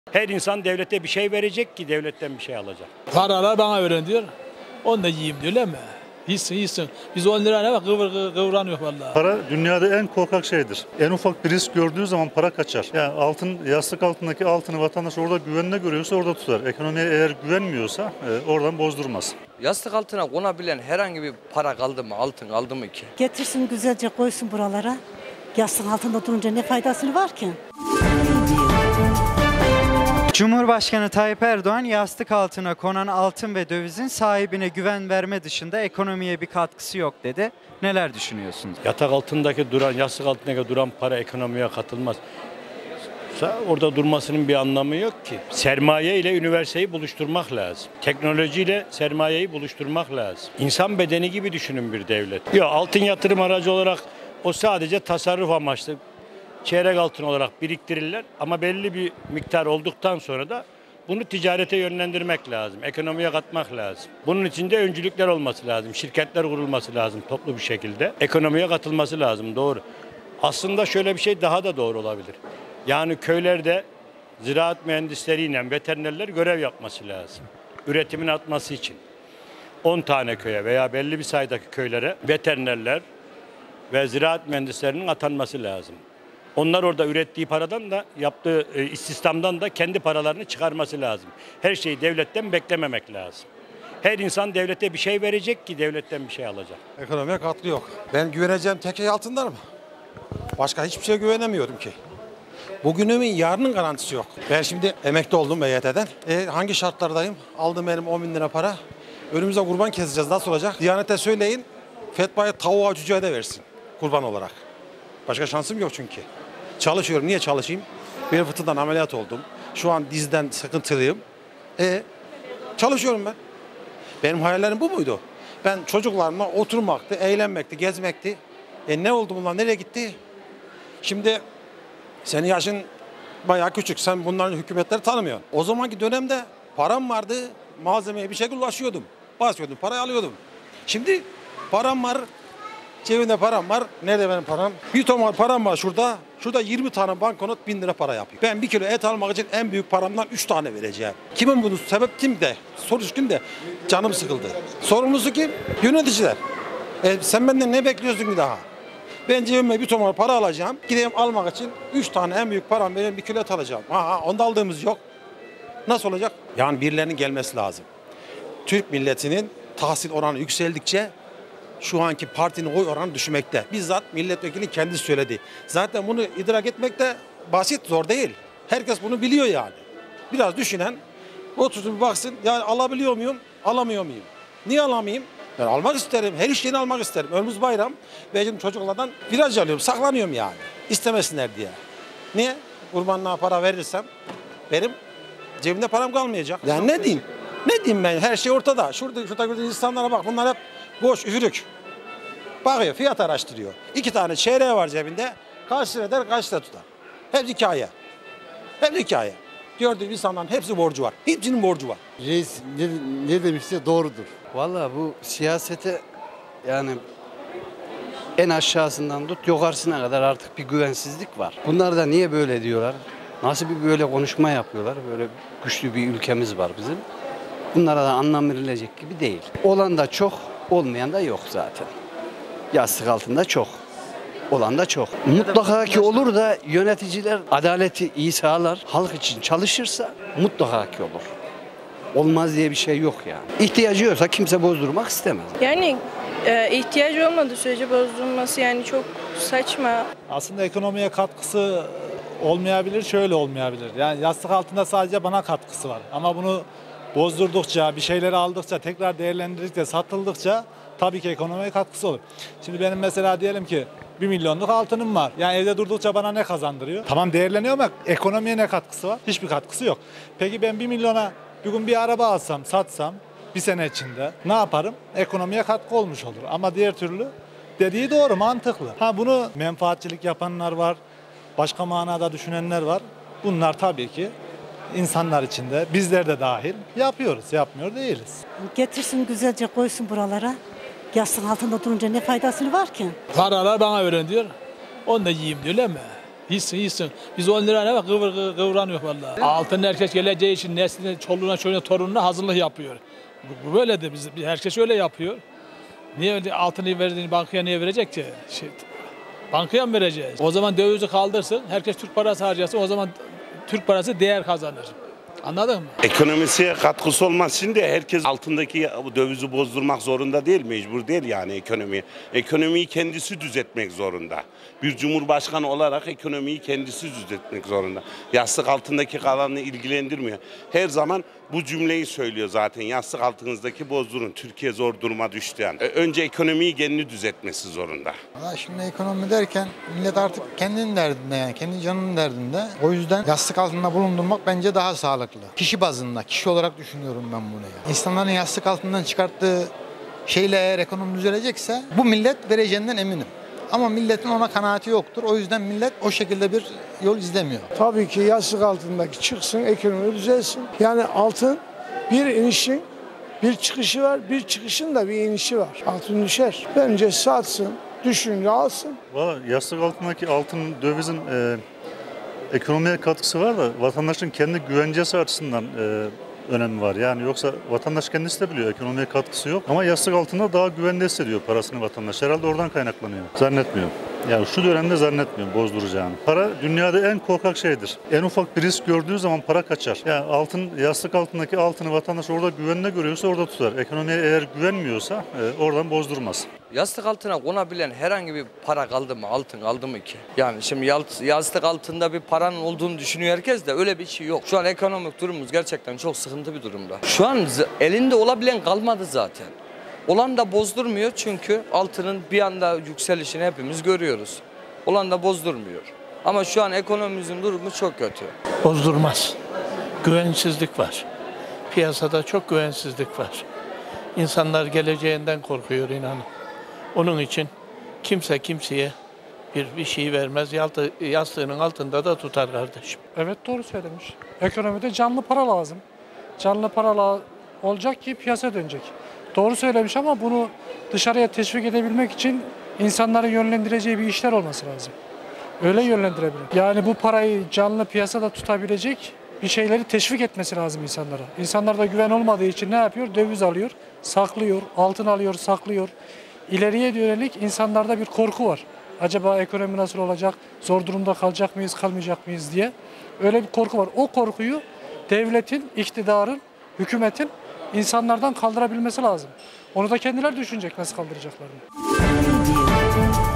Her insan devlete bir şey verecek ki devletten bir şey alacak. Paralar bana verin diyor. Onu da yiyeyim diyor değil mi? Yiysin. Biz 10 lira ne var kıvranıyor vallahi. Para dünyada en korkak şeydir. En ufak bir risk gördüğü zaman para kaçar. Yani yastık altındaki altını vatandaş orada güvenine görüyorsa orada tutar. Ekonomiye eğer güvenmiyorsa oradan bozdurmaz. Yastık altına konabilen herhangi bir para kaldı mı, altın kaldı mı ki? Getirsin güzelce koysun buralara. Yastık altında durunca ne faydası var ki? Cumhurbaşkanı Tayyip Erdoğan yastık altına konan altın ve dövizin sahibine güven verme dışında ekonomiye bir katkısı yok dedi. Neler düşünüyorsunuz? Yastık altındaki duran para ekonomiye katılmaz. Orada durmasının bir anlamı yok ki. Sermaye ile üniversiteyi buluşturmak lazım. Teknoloji ile sermayeyi buluşturmak lazım. İnsan bedeni gibi düşünün bir devlet. Yok, altın yatırım aracı olarak o sadece tasarruf amaçlı. Çeyrek altın olarak biriktirirler ama belli bir miktar olduktan sonra da bunu ticarete yönlendirmek lazım, ekonomiye katmak lazım. Bunun için de öncülükler olması lazım, şirketler kurulması lazım toplu bir şekilde. Ekonomiye katılması lazım, doğru. Aslında şöyle bir şey daha da doğru olabilir. Yani köylerde ziraat mühendisleriyle veterinerler görev yapması lazım. Üretimin artması için. 10 tane köye veya belli bir sayıdaki köylere veterinerler ve ziraat mühendislerinin atanması lazım. Onlar orada ürettiği paradan da yaptığı istihdamdan da kendi paralarını çıkarması lazım. Her şeyi devletten beklememek lazım. Her insan devlete bir şey verecek ki devletten bir şey alacak. Ekonomiye katkı yok. Ben güveneceğim tek şey altınlar mı? Başka hiçbir şeye güvenemiyorum ki. Bugünümün yarının garantisi yok. Ben şimdi emekli oldum EYT'den. Hangi şartlardayım? Aldım benim 10 bin lira para. Önümüze kurban keseceğiz. Nasıl olacak? Diyanete söyleyin. Fetvayı tavuğa cüceye de versin. Kurban olarak. Başka şansım yok çünkü. Çalışıyorum. Niye çalışayım? Benim fıtıktan ameliyat oldum. Şu an dizden sıkıntılıyım. Çalışıyorum ben. Benim hayallerim bu muydu? Ben çocuklarımla oturmaktı, eğlenmekti, gezmekti. Ne oldu bunlar? Nereye gitti? Şimdi senin yaşın bayağı küçük. Sen bunların hükümetleri tanımıyorsun. O zamanki dönemde param vardı. Malzemeye bir şekilde ulaşıyordum. Basıyordum, parayı alıyordum. Şimdi param var. Cebimde param var. Nerede benim param? Bir tomar param var şurada. Şurada 20 tane banknot 1000 lira para yapıyor. Ben bir kilo et almak için en büyük paramdan 3 tane vereceğim. Kimin bunu? Sebep kimde? Sonuç kimde? Canım sıkıldı. Sorumlusu kim? Yöneticiler. Sen benden ne bekliyorsun ki daha? Ben cebime bir tomar para alacağım. Gideyim almak için 3 tane en büyük param benim bir kilo et alacağım. Onda aldığımız yok. Nasıl olacak? Yani birilerinin gelmesi lazım. Türk milletinin tahsil oranı yükseldikçe şu anki partinin oy oranı düşmekte. Bizzat milletvekili kendisi söyledi. Zaten bunu idrak etmek de basit, zor değil. Herkes bunu biliyor yani. Biraz düşünen otursun bir baksın. Yani alabiliyor muyum, alamıyor muyum? Niye alamayayım? Ben almak isterim. Her işlerini almak isterim. Önümüz bayram. Benim çocuklardan viraj alıyorum. Saklanıyorum yani. İstemesinler diye. Niye? Kurbanlığa para verirsem benim cebimde param kalmayacak. Yani ne diyeyim? Ne diyeyim ben? Her şey ortada. Şurada gördüğünüz insanlara bak. Bunlar hep boş, üfürük. Bakıyor, fiyat araştırıyor. 2 tane çeyreği var cebinde. Kaç lira der, kaç lira tutar. Hep hikaye. Hep hikaye. Gördüğüm insanların hepsi borcu var. Hepsinin borcu var. Reis ne demişse doğrudur. Vallahi bu siyasete yani en aşağısından tut yukarısına kadar artık bir güvensizlik var. Bunlar da niye böyle diyorlar? Nasıl bir böyle konuşma yapıyorlar? Böyle güçlü bir ülkemiz var bizim. Bunlara da anlam verilecek gibi değil. Olan da çok, olmayan da yok zaten. Yastık altında çok, olan da çok. Mutlaka ki olur da yöneticiler adaleti iyi sağlar, halk için çalışırsa mutlaka ki olur. Olmaz diye bir şey yok yani. İhtiyacı yoksa kimse bozdurmak istemez. Yani ihtiyacı olmadığı sürece bozdurulması yani çok saçma. Aslında ekonomiye katkısı olmayabilir, şöyle olmayabilir. Yani yastık altında sadece bana katkısı var. Ama bunu bozdurdukça, bir şeyleri aldıkça, tekrar değerlendirdikçe, satıldıkça tabii ki ekonomiye katkısı olur. Şimdi benim mesela diyelim ki 1 milyonluk altınım var. Yani evde durdukça bana ne kazandırıyor? Tamam değerleniyor ama ekonomiye ne katkısı var? Hiçbir katkısı yok. Peki ben 1 milyona bir gün bir araba alsam, satsam bir sene içinde ne yaparım? Ekonomiye katkı olmuş olur. Ama diğer türlü dediği doğru, mantıklı. Bunu menfaatçilik yapanlar var, başka manada düşünenler var. Bunlar tabii ki insanlar içinde, bizler de dahil yapıyoruz, yapmıyor değiliz. Getirsin güzelce koysun buralara. Yastık altında durunca ne faydası var ki? Paralar bana verin diyor. Onu da yiyeyim diyor değil mi? İyisin. Biz 10 liraya bak kıvranıyor vallahi. Altın herkes geleceği için nesline, çoluğuna, çocuğuna, torununa hazırlık yapıyor. Bu böyle de herkes öyle yapıyor. Niye öyle altını verdiğini bankaya niye verecek ki? Bankaya mı vereceğiz? O zaman dövizi kaldırsın, herkes Türk parası harcasın, o zaman Türk parası değer kazanır. Anladın mı? Ekonomisiye katkısı olmaz. Şimdi herkes altındaki dövizi bozdurmak zorunda değil, mecbur değil yani ekonomi. Ekonomiyi kendisi düzeltmek zorunda. Bir cumhurbaşkanı olarak ekonomiyi kendisi düzeltmek zorunda. Yastık altındaki kalanını ilgilendirmiyor. Her zaman bu cümleyi söylüyor zaten. Yastık altınızdaki bozdurun. Türkiye zor duruma düştü yani. Önce ekonomiyi kendini düzeltmesi zorunda. Şimdi ekonomi derken millet artık kendinin derdinde yani kendi canının derdinde. O yüzden yastık altında bulundurmak bence daha sağlıklı. Kişi bazında, kişi olarak düşünüyorum ben bunu. Yani. İnsanların yastık altından çıkarttığı şeyle eğer ekonomi düzelecekse bu millet vereceğinden eminim. Ama milletin ona kanaati yoktur. O yüzden millet o şekilde bir yol izlemiyor. Tabii ki yastık altındaki çıksın, ekonomi düzelsin. Yani altın bir inişin bir çıkışı var, bir çıkışın da bir inişi var. Altın düşer. Bence satsın, düşünce alsın. Yastık altındaki altın, dövizin ekonomiye katkısı var da vatandaşın kendi güvencesi açısından önemi var. Yani yoksa vatandaş kendisi de biliyor ekonomiye katkısı yok. Ama yastık altında daha güvende hissediyor parasını vatandaş. Herhalde oradan kaynaklanıyor. Zannetmiyorum. Yani şu dönemde zannetmiyorum bozduracağını. Para dünyada en korkak şeydir. En ufak bir risk gördüğü zaman para kaçar. Yani yastık altındaki altını vatandaş orada güvenle görüyorsa orada tutar. Ekonomiye eğer güvenmiyorsa oradan bozdurmaz. Yastık altına konabilen herhangi bir para kaldı mı? Altın kaldı mı ki? Yani şimdi yastık altında bir paranın olduğunu düşünüyor herkes de öyle bir şey yok. Şu an ekonomik durumumuz gerçekten çok sıkıntı bir durumda. Şu an elinde olabilen kalmadı zaten. Olan da bozdurmuyor çünkü altının bir anda yükselişini hepimiz görüyoruz. Olan da bozdurmuyor. Ama şu an ekonomimizin durumu çok kötü. Bozdurmaz. Güvensizlik var. Piyasada çok güvensizlik var. İnsanlar geleceğinden korkuyor inanın. Onun için kimse kimseye bir şey vermez. Yastığının altında da tutar kardeşim. Evet doğru söylemiş. Ekonomide canlı para lazım. Canlı para olacak ki piyasa dönecek. Doğru söylemiş ama bunu dışarıya teşvik edebilmek için insanları yönlendireceği bir işler olması lazım. Öyle yönlendirebilir. Yani bu parayı canlı piyasada tutabilecek bir şeyleri teşvik etmesi lazım insanlara. İnsanlarda güven olmadığı için ne yapıyor? Döviz alıyor, saklıyor, altın alıyor, saklıyor. İleriye yönelik insanlarda bir korku var. Acaba ekonomi nasıl olacak? Zor durumda kalacak mıyız, kalmayacak mıyız diye. Öyle bir korku var. O korkuyu devletin, iktidarın, hükümetin insanlardan kaldırabilmesi lazım. Onu da kendileri düşünecek nasıl kaldıracaklarını.